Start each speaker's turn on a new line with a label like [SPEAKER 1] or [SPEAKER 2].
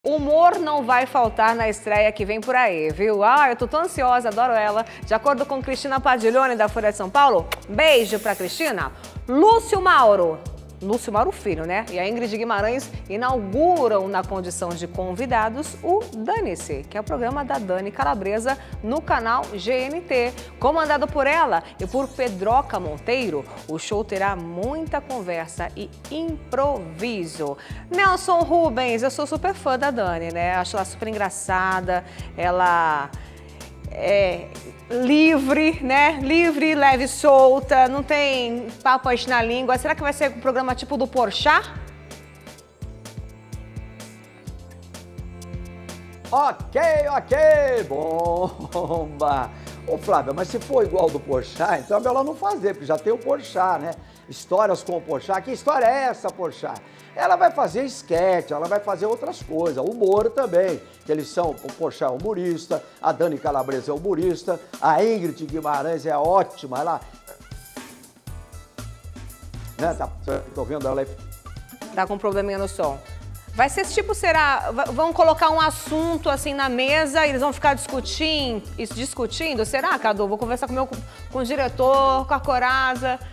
[SPEAKER 1] Humor não vai faltar na estreia que vem por aí, viu? Eu tô tão ansiosa, adoro ela. De acordo com Cristina Padiglione, da Folha de São Paulo, beijo pra Cristina. Lúcio Mauro Filho, né? E a Ingrid Guimarães inauguram na condição de convidados o Dane-se, que é o programa da Dani Calabresa no canal GNT. Comandado por ela e por Pedroca Monteiro, o show terá muita conversa e improviso. Nelson Rubens, eu sou super fã da Dani, né? Acho ela super engraçada, ela é livre, né? Livre, leve, solta, não tem papas na língua. Será que vai ser um programa tipo do Porchat?
[SPEAKER 2] Ok, bomba! Ô Flávia, mas se for igual do Porchat, então é melhor não fazer, porque já tem o Porchat, né? Histórias com o Porchat. Que história é essa, Porchat? Ela vai fazer esquete, ela vai fazer outras coisas, humor também, que eles são, o Porchat é humorista, a Dani Calabresa é humorista, a Ingrid Guimarães é ótima, ela... Né, tô vendo ela...
[SPEAKER 1] Tá com um probleminha no som. Vai ser esse tipo, será? Vão colocar um assunto assim na mesa e eles vão ficar discutindo? Será, Cadu? Vou conversar com o diretor, com a Coraza.